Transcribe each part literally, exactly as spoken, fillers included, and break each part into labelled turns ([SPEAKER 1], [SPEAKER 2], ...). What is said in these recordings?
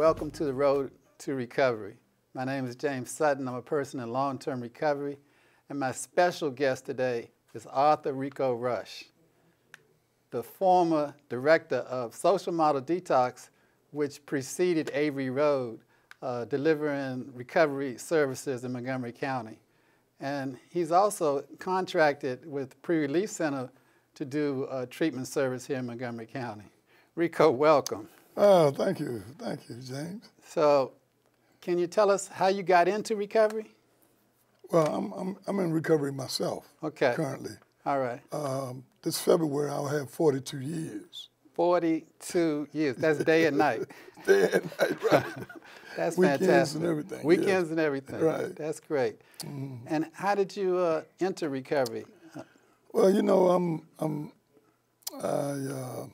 [SPEAKER 1] welcome to the Road to Recovery. My name is James Sutton. I'm a person in long-term recovery, and my special guest today is Arthur Rico Rush, the former director of Social Model Detox, which preceded Avery Road, uh, delivering recovery services in Montgomery County. And he's also contracted with Pre-Relief Center to do uh, treatment service here in Montgomery County. Rico, welcome.
[SPEAKER 2] Oh, thank you. Thank you, James.
[SPEAKER 1] So, can you tell us how you got into recovery?
[SPEAKER 2] Well, I'm, I'm, I'm in recovery myself,
[SPEAKER 1] okay.
[SPEAKER 2] currently.
[SPEAKER 1] All right.
[SPEAKER 2] Um, this February, I'll have forty-two years.
[SPEAKER 1] forty-two years. That's day and night.
[SPEAKER 2] Day and night, right.
[SPEAKER 1] That's
[SPEAKER 2] Weekends
[SPEAKER 1] fantastic.
[SPEAKER 2] Weekends and everything.
[SPEAKER 1] Weekends
[SPEAKER 2] yes.
[SPEAKER 1] and everything.
[SPEAKER 2] Right.
[SPEAKER 1] That's great.
[SPEAKER 2] Mm-hmm.
[SPEAKER 1] And how did you uh, enter recovery?
[SPEAKER 2] Well, you know, I'm, I'm, I uh,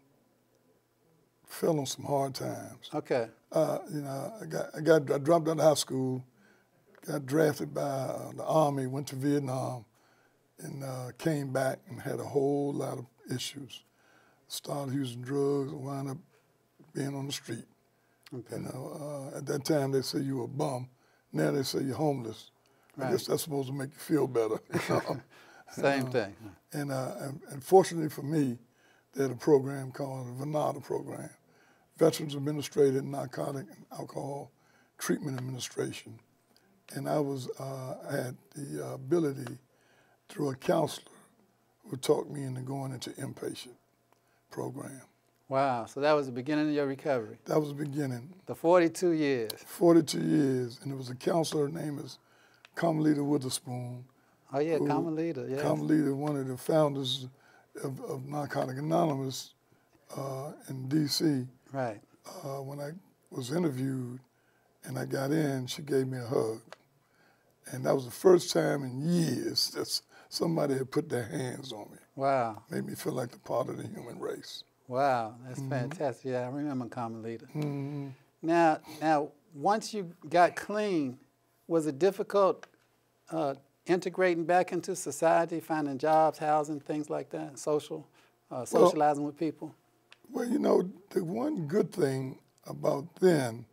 [SPEAKER 2] fell on some hard times.
[SPEAKER 1] Okay.
[SPEAKER 2] Uh, you know, I got, I got, I dropped out of high school, got drafted by uh, the Army, went to Vietnam, and uh, came back and had a whole lot of issues. Started using drugs, wound up being on the street. Okay. You know, uh, at that time they say you were a bum. Now they say you're homeless. Right. I guess that's supposed to make you feel better. You know?
[SPEAKER 1] Same
[SPEAKER 2] uh,
[SPEAKER 1] thing.
[SPEAKER 2] And, uh, and, and fortunately for me, they had a program called the VANATA program, Veterans Administrated Narcotic and Alcohol Treatment Administration. And I was, uh, I had the uh, ability through a counselor who talked me into going into inpatient program.
[SPEAKER 1] Wow, so that was the beginning of your recovery?
[SPEAKER 2] That was the beginning.
[SPEAKER 1] The forty-two years?
[SPEAKER 2] forty-two years, and it was a counselor, her name is Carmelita Witherspoon.
[SPEAKER 1] Oh yeah, Carmelita, yeah.
[SPEAKER 2] Carmelita, one of the founders of, of Narcotic Anonymous uh, in D C
[SPEAKER 1] Right.
[SPEAKER 2] Uh, when I was interviewed and I got in, she gave me a hug. And that was the first time in years that somebody had put their hands on me.
[SPEAKER 1] Wow.
[SPEAKER 2] Made me feel like a part of the human race.
[SPEAKER 1] Wow, that's mm-hmm. fantastic. Yeah, I remember Carmelita. Mm-hmm. Now, now, once you got clean, was it difficult uh, integrating back into society, finding jobs, housing, things like that, social, uh, socializing well, with people?
[SPEAKER 2] Well, you know, the one good thing about then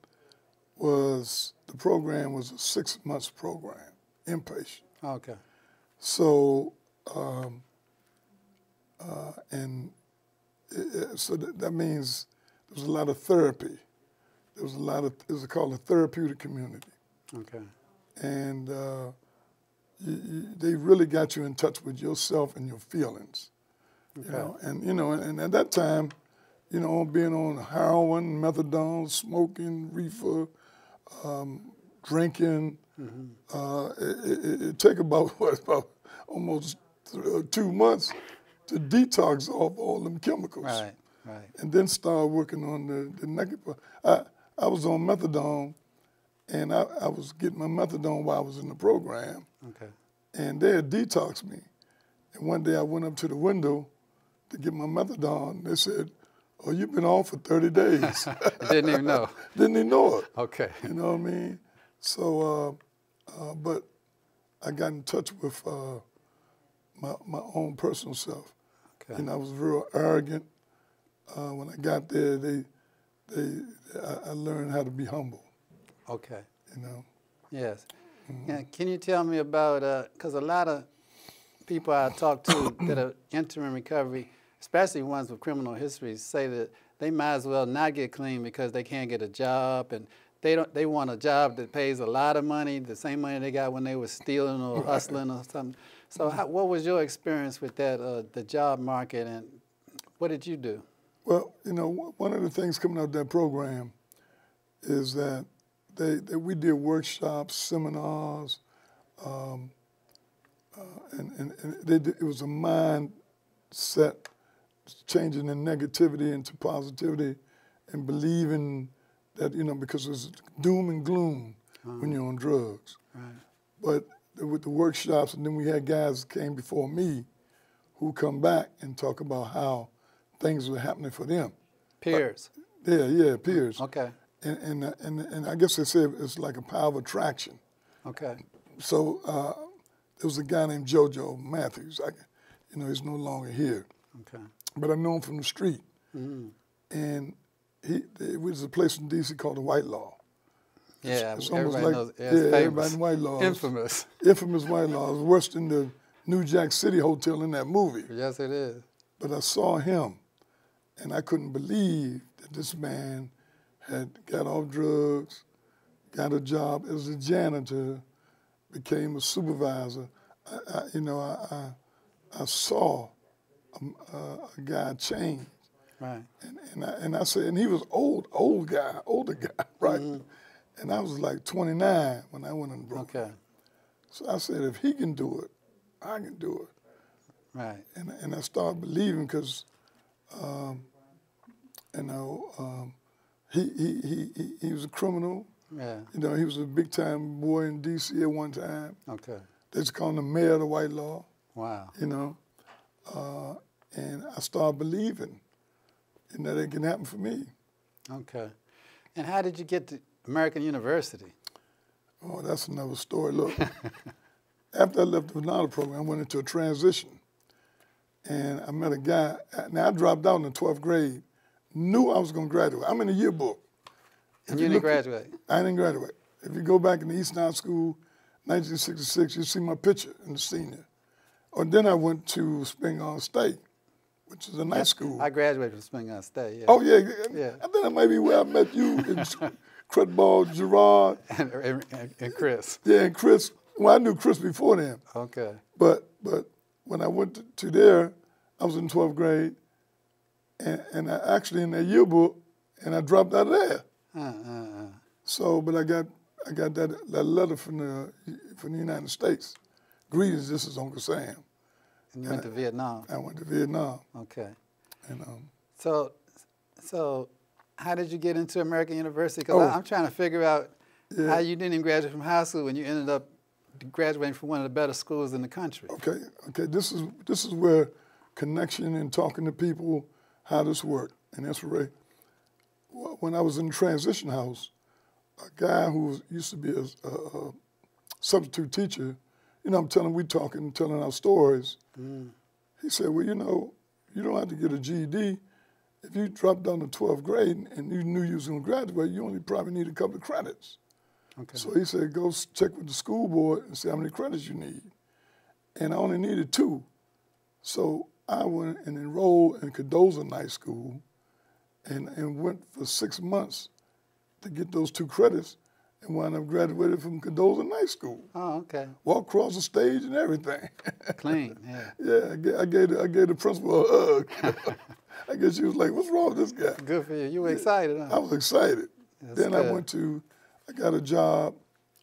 [SPEAKER 2] was the program was a six-month program, inpatient.
[SPEAKER 1] Okay.
[SPEAKER 2] So, um, uh, and it, it, so that, that means there was a lot of therapy. There was a lot of, it was called a therapeutic community.
[SPEAKER 1] Okay.
[SPEAKER 2] And uh, you, you, they really got you in touch with yourself and your feelings. Okay. You know, and you know, and, and at that time, you know, being on heroin, methadone, smoking, reefer, um, drinking, mm-hmm. uh, it, it, it take about what about almost two months to detox off all them chemicals.
[SPEAKER 1] Right, right.
[SPEAKER 2] And then start working on the, the negative. I, I was on methadone, and I, I was getting my methadone while I was in the program.
[SPEAKER 1] Okay. And
[SPEAKER 2] they had detoxed me. And one day I went up to the window to get my methadone. They said, "Oh, you've been off for thirty days.
[SPEAKER 1] Didn't even know.
[SPEAKER 2] Didn't even know it.
[SPEAKER 1] Okay.
[SPEAKER 2] You know what I mean? So, uh, uh, but I got in touch with uh, my, my own personal self. Okay. And I was real arrogant. Uh, when I got there, they, they, I, I learned how to be humble.
[SPEAKER 1] Okay.
[SPEAKER 2] You know?
[SPEAKER 1] Yes. Mm-hmm. Yeah, can you tell me about, because uh, a lot of people I talk to that are entering recovery, especially ones with criminal histories, say that they might as well not get clean because they can't get a job, and they don't. They want a job that pays a lot of money, the same money they got when they were stealing or hustling or something. So, how, what was your experience with that, uh, the job market, and what did you do?
[SPEAKER 2] Well, you know, one of the things coming out of that program is that they, they we did workshops, seminars, um, uh, and, and, and they did, it was a mindset. Changing the negativity into positivity and believing that, you know, because there's doom and gloom uh-huh. when you're on drugs. Right. But with the workshops, and then we had guys that came before me who come back and talk about how things were happening for them.
[SPEAKER 1] Peers.
[SPEAKER 2] Uh, yeah, yeah, peers.
[SPEAKER 1] Okay.
[SPEAKER 2] And, and, and, and I guess they say it's like a power of attraction.
[SPEAKER 1] Okay.
[SPEAKER 2] So uh, there was a guy named JoJo Matthews. I, you know, he's no longer here.
[SPEAKER 1] Okay.
[SPEAKER 2] But I know him from the street.
[SPEAKER 1] Mm-hmm.
[SPEAKER 2] And he, it was a place in D C called the White Law.
[SPEAKER 1] Yeah,
[SPEAKER 2] it's, it's
[SPEAKER 1] everybody
[SPEAKER 2] like,
[SPEAKER 1] knows. Yeah,
[SPEAKER 2] yeah,
[SPEAKER 1] it's
[SPEAKER 2] everybody
[SPEAKER 1] famous.
[SPEAKER 2] in White Law.
[SPEAKER 1] Infamous.
[SPEAKER 2] Infamous White Law. It's worse than the New Jack City Hotel in that movie.
[SPEAKER 1] Yes, it is.
[SPEAKER 2] But I saw him, and I couldn't believe that this man had got off drugs, got a job as a janitor, became a supervisor. I, I, you know, I, I, I saw a, a, a guy change.
[SPEAKER 1] Right.
[SPEAKER 2] And, and, I, and I said, and he was old, old guy, older guy, right? Mm-hmm. And I was like twenty-nine when I went in the broke.
[SPEAKER 1] Okay.
[SPEAKER 2] So I said, if he can do it, I can do it.
[SPEAKER 1] Right.
[SPEAKER 2] And, and I started believing because, um, you know, um, he, he, he, he, he was a criminal.
[SPEAKER 1] Yeah.
[SPEAKER 2] You know, he was a big time boy in D C at one time.
[SPEAKER 1] Okay.
[SPEAKER 2] They just called him the mayor of the White Law.
[SPEAKER 1] Wow.
[SPEAKER 2] You know, uh, and I started believing, and that it can happen for me.
[SPEAKER 1] Okay. And how did you get to American University?
[SPEAKER 2] Oh, that's another story. Look, after I left the Venata program, I went into a transition, and I met a guy. Now I dropped out in the twelfth grade, knew I was going to graduate. I'm in the yearbook.
[SPEAKER 1] And you didn't graduate?
[SPEAKER 2] I didn't graduate. If you go back in the Eastern High School, nineteen sixty-six, you see my picture in the senior. Or then I went to Springall State, which is a nice school.
[SPEAKER 1] I graduated from Springall State, yeah.
[SPEAKER 2] Oh, yeah.
[SPEAKER 1] Yeah.
[SPEAKER 2] I think that might be where I met you, and Crutball, Gerard.
[SPEAKER 1] And, and, and Chris.
[SPEAKER 2] Yeah, and Chris. Well, I knew Chris before then.
[SPEAKER 1] Okay.
[SPEAKER 2] But but when I went to, to there, I was in twelfth grade, and, and I actually in that yearbook, and I dropped out of there.
[SPEAKER 1] Uh, uh, uh.
[SPEAKER 2] So, but I got I got that, that letter from the from the United States. Greetings, this is Uncle Sam.
[SPEAKER 1] And you
[SPEAKER 2] and
[SPEAKER 1] went
[SPEAKER 2] I,
[SPEAKER 1] to Vietnam?
[SPEAKER 2] I went to Vietnam.
[SPEAKER 1] Okay.
[SPEAKER 2] And um,
[SPEAKER 1] so, so how did you get into American University? Because
[SPEAKER 2] oh,
[SPEAKER 1] I'm trying to figure out
[SPEAKER 2] yeah.
[SPEAKER 1] how you didn't even graduate from high school and you ended up graduating from one of the better schools in the country.
[SPEAKER 2] Okay, okay. This is this is where connection and talking to people, how this worked, and inspiration. When I was in the transition house, a guy who was, used to be a, a, a substitute teacher, you know, I'm telling, we talking, telling our stories. Mm. He said, well, you know, you don't have to get a G E D. If you dropped down to twelfth grade and you knew you was going to graduate, you only probably need a couple of credits. Okay. So he said, go check with the school board and see how many credits you need. And I only needed two. So I went and enrolled in Cardozo Night School and, and went for six months to get those two credits and wound up graduated from Cardozo Night School.
[SPEAKER 1] Oh, okay.
[SPEAKER 2] Walked across the stage and everything.
[SPEAKER 1] Clean, yeah.
[SPEAKER 2] Yeah, I gave, I gave, the, I gave the principal a hug. I guess she was like, what's wrong with this guy?
[SPEAKER 1] Good for you. You were excited, huh?
[SPEAKER 2] I was excited.
[SPEAKER 1] That's
[SPEAKER 2] then
[SPEAKER 1] good.
[SPEAKER 2] I went to, I got a job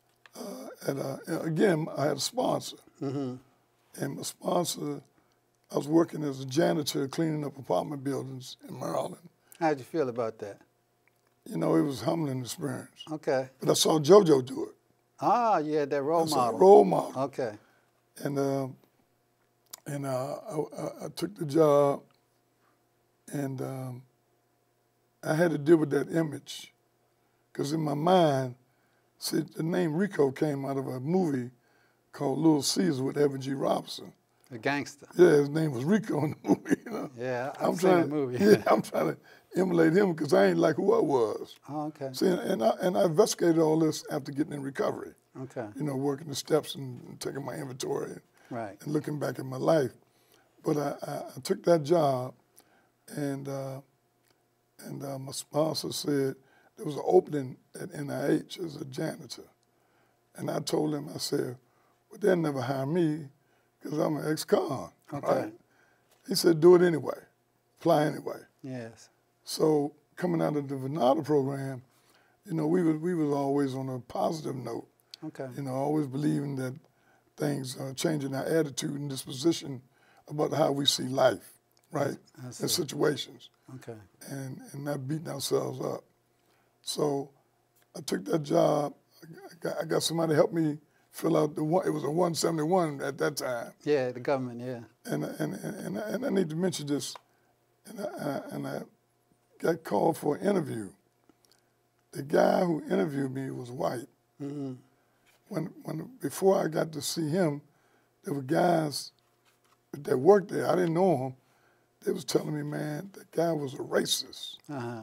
[SPEAKER 2] uh, at a, again, I had a sponsor. Mm-hmm. And my sponsor, I was working as a janitor cleaning up apartment buildings in Maryland.
[SPEAKER 1] How'd you feel about that?
[SPEAKER 2] You know, it was a humbling experience.
[SPEAKER 1] Okay.
[SPEAKER 2] But I saw JoJo do it.
[SPEAKER 1] Ah, you had that role
[SPEAKER 2] I saw
[SPEAKER 1] model.
[SPEAKER 2] A role model.
[SPEAKER 1] Okay.
[SPEAKER 2] And uh, and uh, I, I took the job, and um, I had to deal with that image, because in my mind, see, the name Rico came out of a movie called Little Caesar with Evan G. Robinson.
[SPEAKER 1] The gangster.
[SPEAKER 2] Yeah, his name was Rico in the movie. You know?
[SPEAKER 1] Yeah, I've
[SPEAKER 2] I'm
[SPEAKER 1] seen
[SPEAKER 2] trying
[SPEAKER 1] the movie.
[SPEAKER 2] Yeah, I'm trying to emulate him because I ain't like who I was.
[SPEAKER 1] Oh, okay.
[SPEAKER 2] See, and I, and I investigated all this after getting in recovery.
[SPEAKER 1] Okay.
[SPEAKER 2] You know, working the steps and, and taking my inventory and,
[SPEAKER 1] right.
[SPEAKER 2] and looking back at my life. But I, I, I took that job, and uh, and uh, my sponsor said there was an opening at N I H as a janitor. And I told him, I said, well, they'll never hire me because I'm an ex-con.
[SPEAKER 1] Okay.
[SPEAKER 2] Right? He said, do it anyway. Apply anyway.
[SPEAKER 1] Yes.
[SPEAKER 2] So coming out of the Venata program, you know, we was, we was always on a positive note.
[SPEAKER 1] Okay.
[SPEAKER 2] You know, always believing that things are changing our attitude and disposition about how we see life, right? And situations.
[SPEAKER 1] Okay.
[SPEAKER 2] And, and not beating ourselves up. So I took that job. I got, I got somebody to help me fill out the one, it was a one seventy-one at that time.
[SPEAKER 1] Yeah, the government, yeah.
[SPEAKER 2] And, and, and, and I need to mention this, and I, and I got called for an interview. The guy who interviewed me was white. Mm-hmm. When, when, before I got to see him, there were guys that worked there. I didn't know him. They was telling me, man, that guy was a racist. Uh-huh.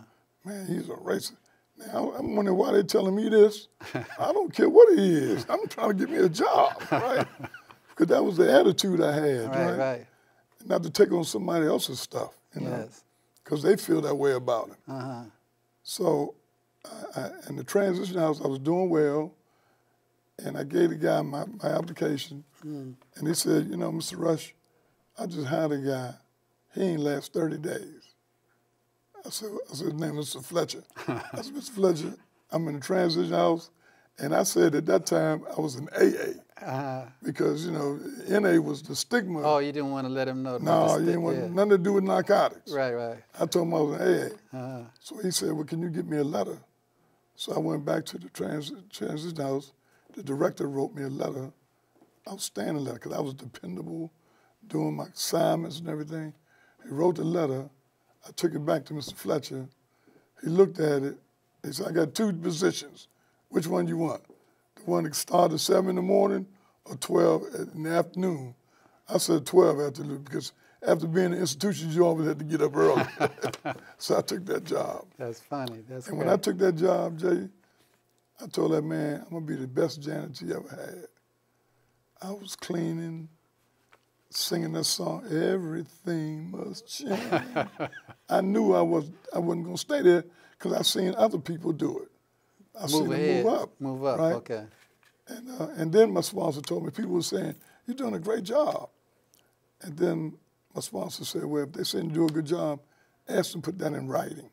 [SPEAKER 2] man, he's a racist. Now, I'm wondering why they're telling me this. I don't care what he is. I'm trying to get me a job, right? Because that was the attitude I had,
[SPEAKER 1] Right,
[SPEAKER 2] right?
[SPEAKER 1] right.
[SPEAKER 2] Not to take on somebody else's stuff, you know,
[SPEAKER 1] Yes.
[SPEAKER 2] because they feel that way about it.
[SPEAKER 1] Uh-huh.
[SPEAKER 2] So, I, I, in the transition house, I was doing well, and I gave the guy my, my application, mm. and he said, you know, Mister Rush, I just hired a guy. He ain't last thirty days. I said, I said, his name is Mister Fletcher. I said, Mister Fletcher, I'm in the transition house, and I said at that time I was in A A. Uh-huh. Because, you know, N A was the stigma.
[SPEAKER 1] Oh, you didn't want to let him know.
[SPEAKER 2] No, you didn't want yeah. nothing to do with narcotics.
[SPEAKER 1] Right, right.
[SPEAKER 2] I told him I was in A A.
[SPEAKER 1] Uh-huh.
[SPEAKER 2] So he said, well, can you get me a letter? So I went back to the trans transition house. The director wrote me a letter, outstanding letter, because I was dependable, doing my assignments and everything. He wrote the letter. I took it back to Mister Fletcher. He looked at it. He said, I got two positions. Which one do you want? The one that started at seven in the morning or twelve in the afternoon? I said twelve afternoon because after being in the institutions, you always had to get up early. So I took that job.
[SPEAKER 1] That's funny. That's
[SPEAKER 2] and
[SPEAKER 1] great.
[SPEAKER 2] when I took that job, Jay, I told that man, I'm going to be the best janitor you ever had. I was cleaning, singing that song, everything must change. I knew I, was, I wasn't going to stay there because I seen other people do it. I
[SPEAKER 1] move
[SPEAKER 2] seen
[SPEAKER 1] ahead.
[SPEAKER 2] them move up.
[SPEAKER 1] Move up,
[SPEAKER 2] right?
[SPEAKER 1] okay.
[SPEAKER 2] And, uh, and then my sponsor told me, people were saying, you're doing a great job. And then my sponsor said, well, if they say you do a good job, ask them to put that in writing.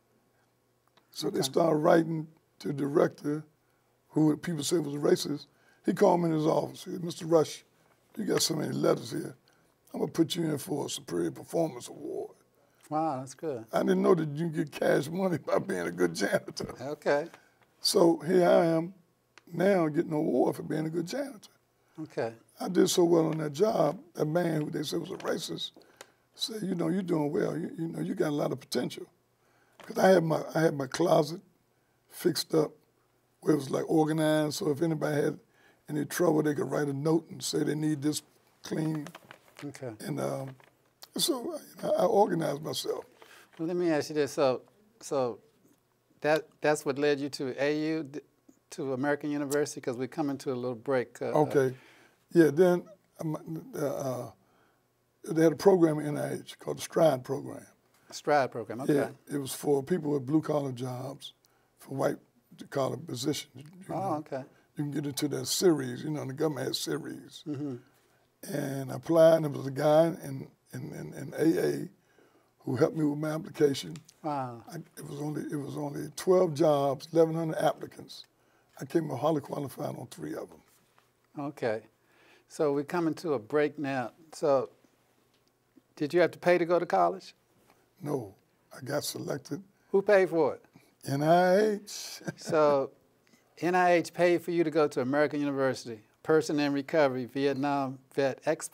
[SPEAKER 2] So okay. They started writing to the director, who people said was a racist. He called me in his office. He said, Mister Rush, you got so many letters here. I'm going to put you in for a Superior Performance Award.
[SPEAKER 1] Wow, that's good.
[SPEAKER 2] I didn't know that you can get cash money by being a good janitor.
[SPEAKER 1] Okay.
[SPEAKER 2] So here I am now getting an award for being a good janitor.
[SPEAKER 1] Okay.
[SPEAKER 2] I did so well on that job, that man who they said was a racist said, you know, you're doing well. You, you know, you got a lot of potential. Because I had my I had my closet fixed up where it was like organized, so if anybody had any trouble, they could write a note and say they need this clean.
[SPEAKER 1] Okay.
[SPEAKER 2] And um, so I, I organized myself.
[SPEAKER 1] Well, let me ask you this. So, so that that's what led you to A U, to American University, because we're coming to a little break. Uh,
[SPEAKER 2] okay. Yeah, then um, uh, they had a program in N I H called the STRIDE program.
[SPEAKER 1] STRIDE program, okay.
[SPEAKER 2] Yeah, it was for people with blue-collar jobs, for white-collar positions. You
[SPEAKER 1] oh,
[SPEAKER 2] know,
[SPEAKER 1] okay.
[SPEAKER 2] You can get into that series, you know, the government has series. Mm-hmm. And I applied, and there was a guy in, in, in, in A A who helped me with my application.
[SPEAKER 1] Wow.
[SPEAKER 2] I, it was only it was only twelve jobs, eleven hundred applicants. I came up highly qualified on three of them.
[SPEAKER 1] Okay. So we're coming to a break now. So did you have to pay to go to college?
[SPEAKER 2] No, I got selected.
[SPEAKER 1] Who paid for it?
[SPEAKER 2] N I H.
[SPEAKER 1] So N I H paid for you to go to American University, person in recovery, Vietnam vet, ex,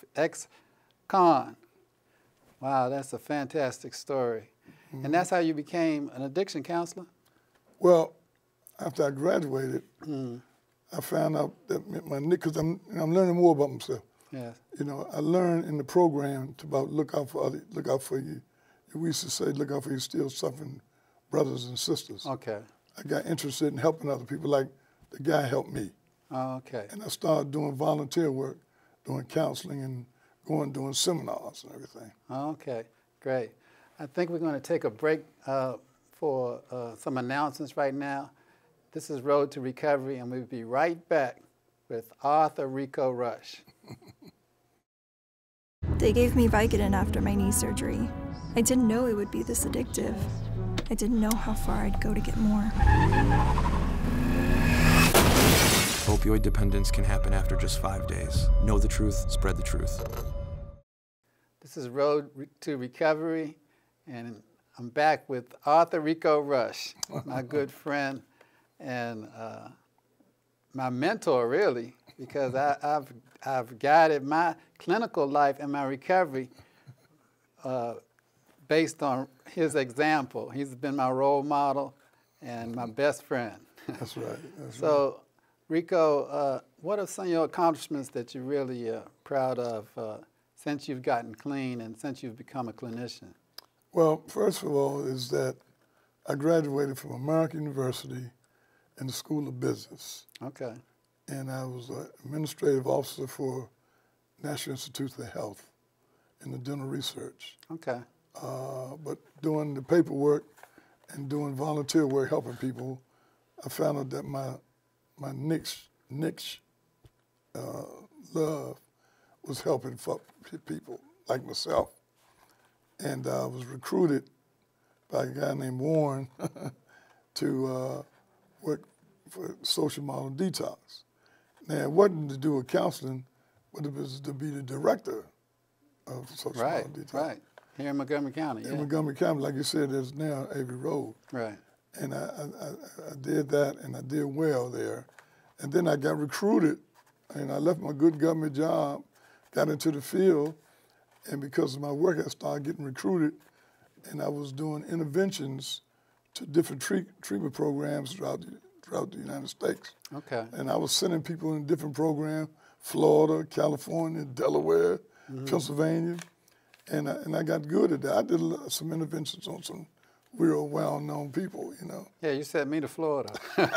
[SPEAKER 1] ex-con. Wow, that's a fantastic story. Mm-hmm. And that's how you became an addiction counselor?
[SPEAKER 2] Well, after I graduated,
[SPEAKER 1] mm.
[SPEAKER 2] I found out that my, because I'm, I'm learning more about myself.
[SPEAKER 1] Yes.
[SPEAKER 2] You know, I learned in the program to about look out for other, look out for you. We used to say, look out for your still suffering brothers and sisters.
[SPEAKER 1] Okay.
[SPEAKER 2] I got interested in helping other people, like the guy helped me.
[SPEAKER 1] Oh, okay.
[SPEAKER 2] And I started doing volunteer work, doing counseling and going doing seminars and everything.
[SPEAKER 1] Okay, great. I think we're going to take a break uh, for uh, some announcements right now. This is Road to Recovery, and we'll be right back with Arthur Rico Rush.
[SPEAKER 3] They gave me Vicodin after my knee surgery. I didn't know it would be this addictive. I didn't know how far I'd go to get more.
[SPEAKER 4] Opioid dependence can happen after just five days. Know the truth, spread the truth.
[SPEAKER 1] This is Road to Recovery, and I'm back with Arthur Rico Rush, my good friend and uh, my mentor, really, because I, I've, I've guided my clinical life and my recovery uh, based on his example. He's been my role model and my best friend.
[SPEAKER 2] That's right. That's
[SPEAKER 1] so,
[SPEAKER 2] right.
[SPEAKER 1] Rico, uh, what are some of your accomplishments that you're really uh, proud of uh, since you've gotten clean and since you've become a clinician?
[SPEAKER 2] Well, first of all, is that I graduated from American University in the School of Business.
[SPEAKER 1] Okay.
[SPEAKER 2] And I was an administrative officer for National Institutes of Health in the dental research.
[SPEAKER 1] Okay.
[SPEAKER 2] Uh, but doing the paperwork and doing volunteer work, helping people, I found out that my my niche, niche uh, love was helping people like myself. And I was recruited by a guy named Warren to uh, work for Social Model Detox. Now, it wasn't to do with counseling, but it was to be the director of Social
[SPEAKER 1] Right,
[SPEAKER 2] Model Detox.
[SPEAKER 1] right. Here in Montgomery County, yeah.
[SPEAKER 2] In Montgomery County, like you said, there's now Avery Road.
[SPEAKER 1] Right.
[SPEAKER 2] And I, I, I did that, and I did well there. And then I got recruited, and I left my good government job, got into the field, and because of my work, I started getting recruited, and I was doing interventions to different treat, treatment programs throughout the, throughout the United States.
[SPEAKER 1] Okay.
[SPEAKER 2] And I was sending people in different programs, Florida, California, Delaware, mm-hmm. Pennsylvania, and I, and I got good at that. I did some interventions on some real well-known people, you know.
[SPEAKER 1] Yeah, you sent me to Florida.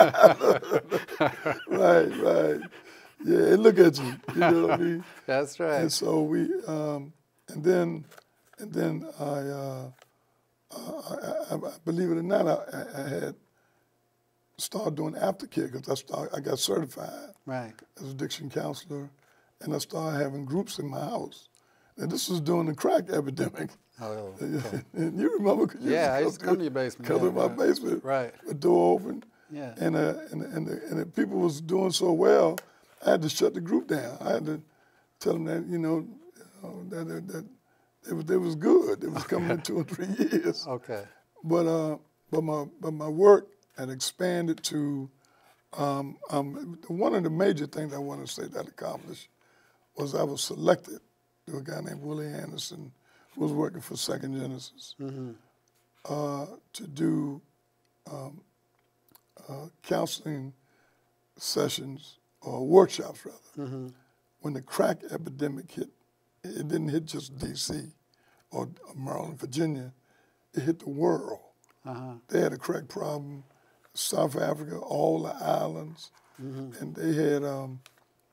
[SPEAKER 2] Right, right. Yeah, and look at you, you know what I mean?
[SPEAKER 1] That's right.
[SPEAKER 2] And so we, um, and then, and then I, uh, I, I, I believe it or not, I, I had started doing aftercare because I started, I got certified
[SPEAKER 1] right.
[SPEAKER 2] as a addiction counselor, and I started having groups in my house. And this was during the crack epidemic.
[SPEAKER 1] Oh, okay.
[SPEAKER 2] And you remember? Cause you
[SPEAKER 1] yeah, I
[SPEAKER 2] used
[SPEAKER 1] used to come to your basement.
[SPEAKER 2] Come
[SPEAKER 1] yeah,
[SPEAKER 2] in my
[SPEAKER 1] right.
[SPEAKER 2] basement,
[SPEAKER 1] right.
[SPEAKER 2] the door open.
[SPEAKER 1] Yeah.
[SPEAKER 2] And, uh, and, and, the, and the people was doing so well, I had to shut the group down. I had to tell them that, you know, you know that, that, that it, was, it was good. It was coming in two or three years.
[SPEAKER 1] Okay.
[SPEAKER 2] But, uh, but, my, but my work had expanded to, um, um, one of the major things I want to say that accomplished was I was selected to a guy named Willie Anderson, who was working for Second Genesis, mm-hmm. uh, to do um, uh, counseling sessions, or workshops rather, mm-hmm. when the crack epidemic hit. It didn't hit just D C or Maryland, Virginia, it hit the world. Uh-huh. They had a crack problem, South Africa, all the islands, mm-hmm. and they had, um,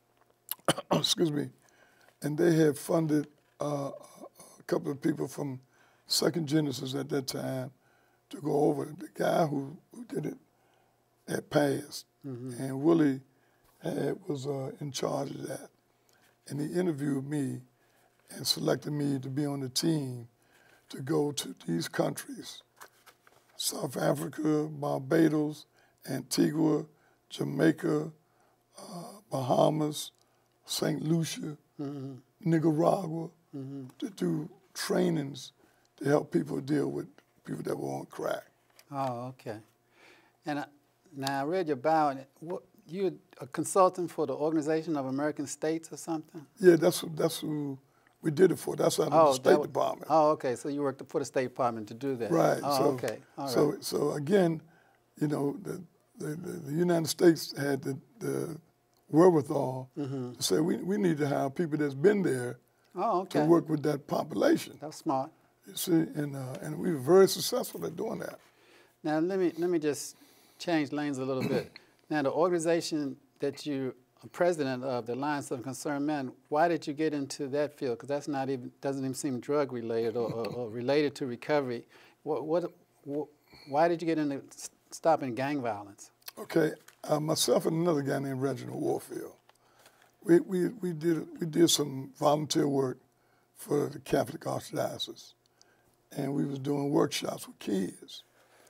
[SPEAKER 2] excuse me, and they had funded uh, a couple of people from Second Genesis at that time to go over. The guy who, who did it had passed, mm-hmm. and Willie had, was uh, in charge of that. And he interviewed me and selected me to be on the team to go to these countries, South Africa, Barbados, Antigua, Jamaica, uh, Bahamas, Saint Lucia, mm-hmm. Nicaragua, mm-hmm. to do trainings to help people deal with people that were on crack.
[SPEAKER 1] Oh, okay. And I, now I read your bio, and what, you're a consultant for the Organization of American States or something?
[SPEAKER 2] Yeah, that's that's who we did it for. That's out of
[SPEAKER 1] oh,
[SPEAKER 2] the State
[SPEAKER 1] was,
[SPEAKER 2] Department.
[SPEAKER 1] Oh, okay. So you worked for the State Department to do that.
[SPEAKER 2] Right.
[SPEAKER 1] Oh,
[SPEAKER 2] so,
[SPEAKER 1] okay. All
[SPEAKER 2] so,
[SPEAKER 1] right.
[SPEAKER 2] so again, you know, the, the, the United States had the, the wherewithal mm-hmm. to say we, we need to have people that's been there
[SPEAKER 1] oh, okay.
[SPEAKER 2] to work with that population.
[SPEAKER 1] That's smart.
[SPEAKER 2] You see, and uh, and we were very successful at doing that.
[SPEAKER 1] Now let me let me just change lanes a little bit. Now the organization that you are president of, the Alliance of Concerned Men, why did you get into that field? Because that's not even doesn't even seem drug related or, or, or related to recovery. What, what what why did you get into stopping gang violence?
[SPEAKER 2] Okay, uh, myself and another guy named Reginald Warfield, we we we did we did some volunteer work for the Catholic Archdiocese, and we was doing workshops with kids,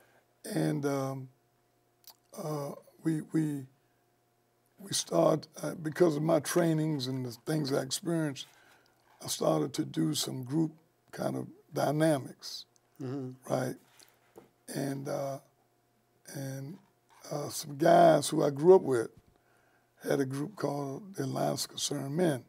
[SPEAKER 2] and um, uh, we we we started uh, because of my trainings and the things I experienced, I started to do some group kind of dynamics, mm-hmm. right, and uh, and uh, some guys who I grew up with had a group called the Alliance of Concerned Men,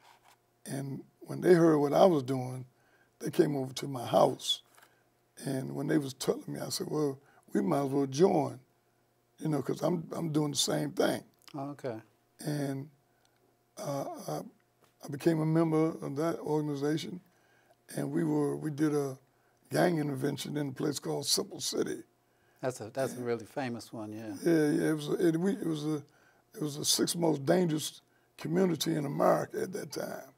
[SPEAKER 2] and when they heard what I was doing, they came over to my house, and when they was telling me, I said, well, we might as well join, you know, because I'm, I'm doing the same thing.
[SPEAKER 1] Okay.
[SPEAKER 2] And uh, I, I became a member of that organization, and we were we did a gang intervention in a place called Simple City
[SPEAKER 1] That's a that's a really famous one, yeah.
[SPEAKER 2] Yeah, yeah. It was a, it, we, it was a it was the sixth most dangerous community in America at that time.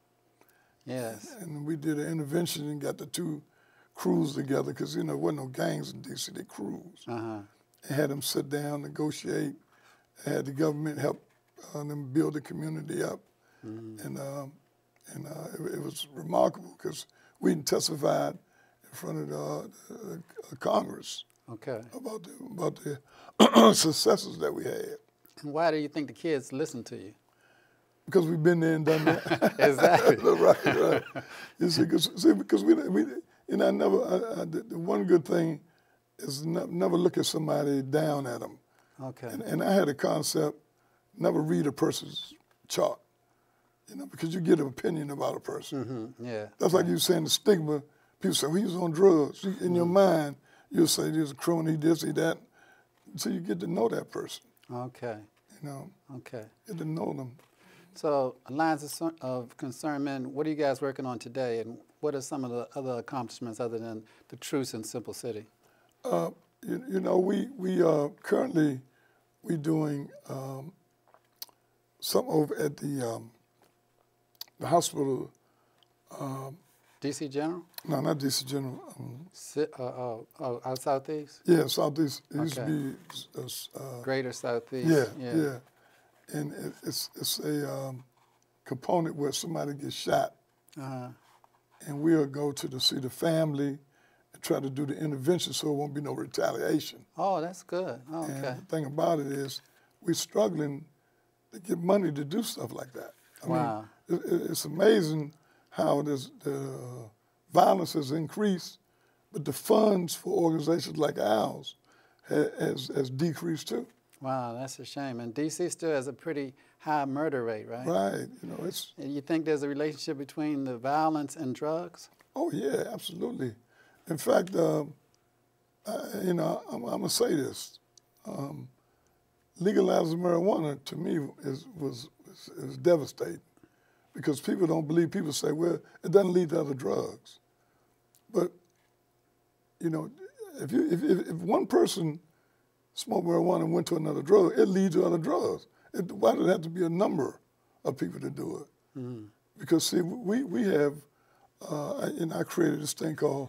[SPEAKER 1] Yes.
[SPEAKER 2] And we did an intervention and got the two crews together because you know there wasn't no gangs in D C. They crews.
[SPEAKER 1] Uh huh.
[SPEAKER 2] And had them sit down, negotiate. Had the government help uh, them build the community up, mm-hmm. and um, and uh, it, it was remarkable because we testified in front of the, uh, the uh, Congress.
[SPEAKER 1] Okay.
[SPEAKER 2] About the about the successes that we had.
[SPEAKER 1] And why do you think the kids listen to you?
[SPEAKER 2] Because we've been there and done that.
[SPEAKER 1] Exactly.
[SPEAKER 2] right, right. You see, cause, see, because we, we, you know, I never. I, I, the, the one good thing is ne never look at somebody down at them.
[SPEAKER 1] Okay.
[SPEAKER 2] And, and I had a concept: never read a person's chart. You know, because you get an opinion about a person.
[SPEAKER 1] Mm-hmm. Yeah.
[SPEAKER 2] That's like you saying the stigma. People say, "Well, he was on drugs." In mm-hmm. your mind, you'll say, "There's a criminal, he this, he that." So you get to know that person.
[SPEAKER 1] Okay.
[SPEAKER 2] You know.
[SPEAKER 1] Okay.
[SPEAKER 2] Get to know them.
[SPEAKER 1] So, Alliance of Concerned Men, what are you guys working on today, and what are some of the other accomplishments other than the truce in Simple City?
[SPEAKER 2] Uh, you, you know, we we uh, currently we doing um, some over at the um, the hospital. Um,
[SPEAKER 1] D C General?
[SPEAKER 2] No, not D C General. Um,
[SPEAKER 1] Si uh, uh, oh, out Southeast?
[SPEAKER 2] Yeah, Southeast. It used
[SPEAKER 1] Okay.
[SPEAKER 2] to be uh,
[SPEAKER 1] Greater Southeast.
[SPEAKER 2] Yeah,
[SPEAKER 1] yeah.
[SPEAKER 2] yeah. And it, it's it's a um, component where somebody gets shot,
[SPEAKER 1] Uh-huh.
[SPEAKER 2] and we'll go to the see the family and try to do the intervention so it won't be no retaliation.
[SPEAKER 1] Oh, that's good. Oh,
[SPEAKER 2] And
[SPEAKER 1] okay.
[SPEAKER 2] the thing about it is, we're struggling to get money to do stuff like that. I
[SPEAKER 1] Wow.
[SPEAKER 2] mean, it, it, it's amazing how this, the violence has increased, but the funds for organizations like ours ha, has, has decreased too.
[SPEAKER 1] Wow, that's a shame. And D C still has a pretty high murder rate, right?
[SPEAKER 2] Right. You know, it's.
[SPEAKER 1] And you think there's a relationship between the violence and drugs?
[SPEAKER 2] Oh yeah, absolutely. In fact, uh, I, you know, I'm, I'm gonna say this: um, legalizing marijuana to me is was is, is devastating because people don't believe. People say, "Well, it doesn't lead to other drugs," but you know, if you if, if, if one person smoked marijuana and went to another drug, it leads to other drugs. It, why does it have to be a number of people to do it? Mm-hmm. Because see, we we have, uh, and I created this thing called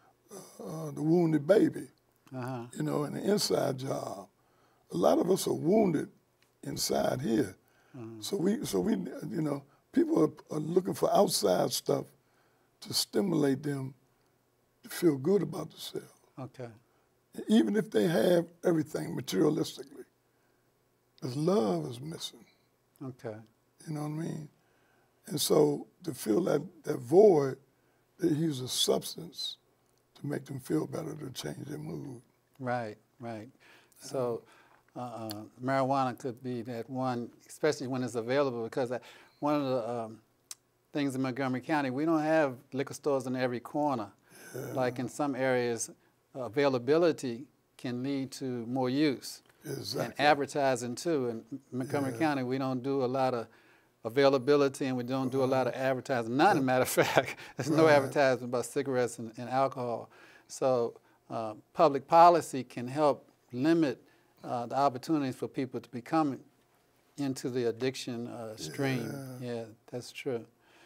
[SPEAKER 2] uh, the wounded baby.
[SPEAKER 1] Uh-huh.
[SPEAKER 2] You know, an inside job. A lot of us are wounded inside here. Mm-hmm. So we so we you know people are, are looking for outside stuff to stimulate them to feel good about themselves.
[SPEAKER 1] Okay.
[SPEAKER 2] Even if they have everything materialistically, this love is missing.
[SPEAKER 1] Okay.
[SPEAKER 2] You know what I mean? And so to fill that, that void, they use a substance to make them feel better, to change their mood.
[SPEAKER 1] Right, right. So uh, uh, marijuana could be that one, especially when it's available, because I, one of the um, things in Montgomery County, we don't have liquor stores in every corner. Yeah. Like in some areas, availability can lead to more use.
[SPEAKER 2] Exactly.
[SPEAKER 1] And advertising too. In Montgomery yeah. County, we don't do a lot of availability and we don't do a lot of advertising. Not, yeah. as a matter of fact, there's right. no advertising about cigarettes and, and alcohol. So uh, public policy can help limit uh, the opportunities for people to become into the addiction uh, stream. Yeah. yeah, that's true.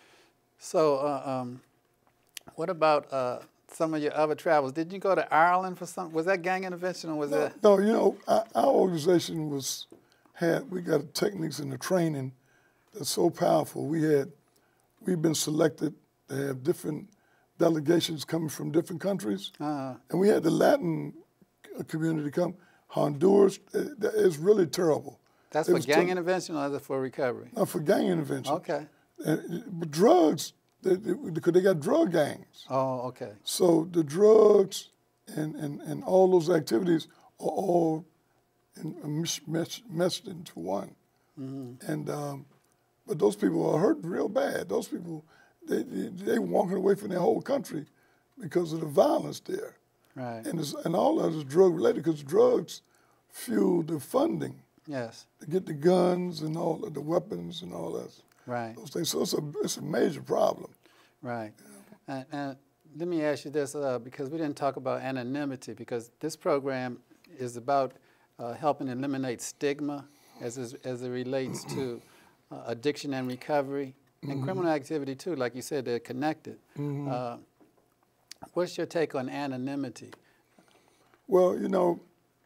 [SPEAKER 1] So uh, um, what about uh, some of your other travels? Did you go to Ireland for some? Was that gang intervention or was
[SPEAKER 2] no,
[SPEAKER 1] that?
[SPEAKER 2] No, you know, our, our organization was had we got techniques in the training that's so powerful. We had we've been selected to have different delegations coming from different countries, uh-huh. and we had the Latin community come. Honduras, it, it's really terrible.
[SPEAKER 1] That's
[SPEAKER 2] it
[SPEAKER 1] for gang intervention or is it for recovery?
[SPEAKER 2] No, for gang intervention.
[SPEAKER 1] Okay.
[SPEAKER 2] And, but drugs. They, they, because they got drug gangs.
[SPEAKER 1] Oh, okay.
[SPEAKER 2] So the drugs and, and, and all those activities are all in, mesh, mesh, meshed into one. Mm-hmm. And um, but those people are hurt real bad. Those people, they they, they walking away from their whole country because of the violence there.
[SPEAKER 1] Right.
[SPEAKER 2] And it's, and all of it is drug related because drugs fuel the funding.
[SPEAKER 1] Yes.
[SPEAKER 2] To get the guns and all of the weapons and all that.
[SPEAKER 1] Right.
[SPEAKER 2] Those things. So it's a it's a major problem.
[SPEAKER 1] Right. Yeah. And, and let me ask you this, uh, because we didn't talk about anonymity, because this program is about uh, helping eliminate stigma as, as, as it relates to uh, addiction and recovery, and mm-hmm. criminal activity too. Like you said, they're connected. Mm-hmm. uh, what's your take on anonymity?
[SPEAKER 2] Well, you know,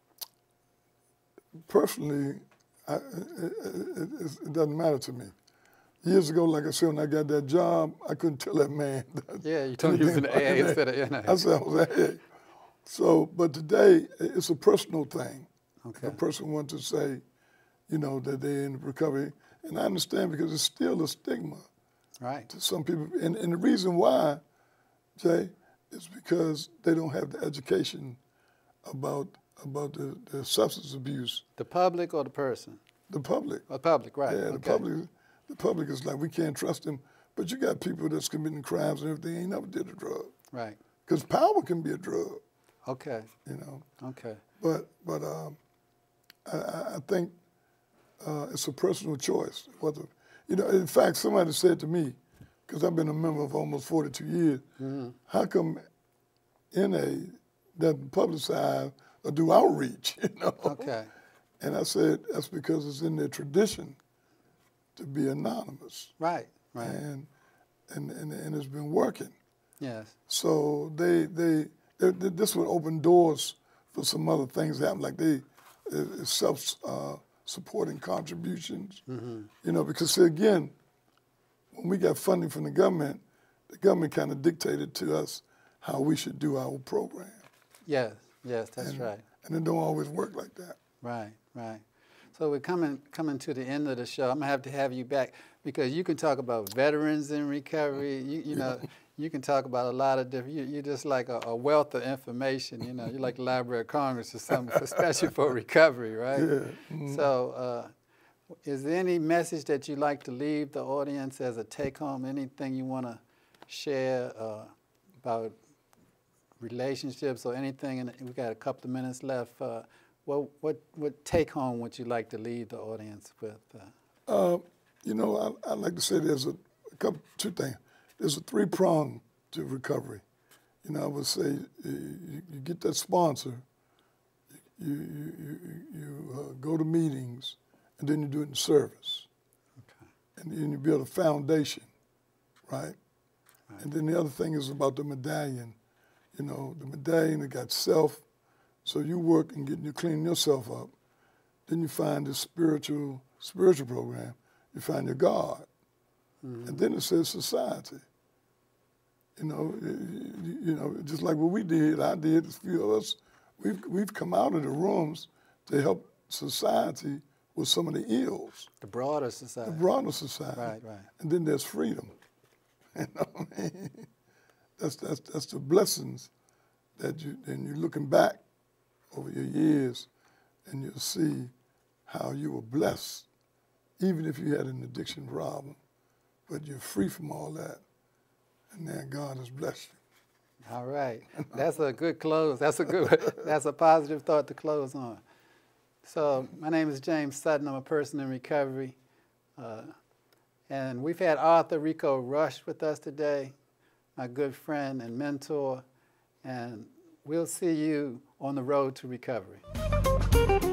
[SPEAKER 2] personally, I, it, it, it doesn't matter to me. Years ago, like I said, when I got that job, I couldn't tell that man.
[SPEAKER 1] Yeah, you told him you was in A A instead of N A.
[SPEAKER 2] I said I was A A. So, but today, it's a personal thing.
[SPEAKER 1] Okay.
[SPEAKER 2] If a person wants to say, you know, that they're in recovery, and I understand because it's still a stigma.
[SPEAKER 1] Right.
[SPEAKER 2] To some people. And, and the reason why, Jay, is because they don't have the education about about the, the substance abuse.
[SPEAKER 1] The public or the person?
[SPEAKER 2] The public.
[SPEAKER 1] The public, right.
[SPEAKER 2] Yeah,
[SPEAKER 1] okay.
[SPEAKER 2] the public. The public is like, we can't trust them. But you got people that's committing crimes and everything, ain't never did a drug.
[SPEAKER 1] Right.
[SPEAKER 2] Because power can be a drug.
[SPEAKER 1] Okay.
[SPEAKER 2] You know.
[SPEAKER 1] Okay.
[SPEAKER 2] But but um, I, I think uh, it's a personal choice. Whether, you know, in fact, somebody said to me, because I've been a member of almost forty-two years, mm-hmm. how come N A doesn't publicize or do outreach? You know.
[SPEAKER 1] Okay.
[SPEAKER 2] And I said that's because it's in their tradition to be anonymous.
[SPEAKER 1] Right. Right.
[SPEAKER 2] And and and, and it's been working.
[SPEAKER 1] Yes.
[SPEAKER 2] So they they. This would open doors for some other things to happen, like they uh, self-supporting uh, contributions. Mm-hmm. You know, because see, again, when we got funding from the government, the government kind of dictated to us how we should do our program.
[SPEAKER 1] Yes, yes, that's
[SPEAKER 2] and,
[SPEAKER 1] right.
[SPEAKER 2] And it don't always work like that.
[SPEAKER 1] Right, right. So we're coming coming to the end of the show. I'm gonna have to have you back because you can talk about veterans in recovery. You you know. You can talk about a lot of different, you, you're just like a, a wealth of information, you know, you're like the Library of Congress or something, especially for recovery, right?
[SPEAKER 2] Yeah. Mm-hmm.
[SPEAKER 1] So uh, is there any message that you'd like to leave the audience as a take-home, anything you want to share uh, about relationships or anything? And we've got a couple of minutes left. Uh, what, what, what take-home would you like to leave the audience with? Uh?
[SPEAKER 2] Uh, you know, I, I'd like to say there's a, a couple, two things. There's a three-prong to recovery. You know, I would say you, you get that sponsor, you, you, you, you uh, go to meetings, and then you do it in service. Okay. And then you build a foundation, right? right? And then the other thing is about the medallion. You know, the medallion, it got self, so you work and get, you clean yourself up. Then you find the spiritual, spiritual program. You find your God. Mm-hmm. And then it says society. You know, you, you know, just like what we did, I did, a few of us, we've, we've come out of the rooms to help society with some of the ills.
[SPEAKER 1] The broader society.
[SPEAKER 2] The broader society.
[SPEAKER 1] Right, right.
[SPEAKER 2] And then there's freedom. You know what I mean? That's, that's, that's the blessings that you, and you're looking back over your years and you'll see how you were blessed, even if you had an addiction problem. But you're free from all that, and then God has blessed you.
[SPEAKER 1] All right, that's a good close. That's a good. That's a positive thought to close on. So my name is James Sutton. I'm a person in recovery, uh, and we've had Arthur Rico Rush with us today, my good friend and mentor, and we'll see you on the road to recovery.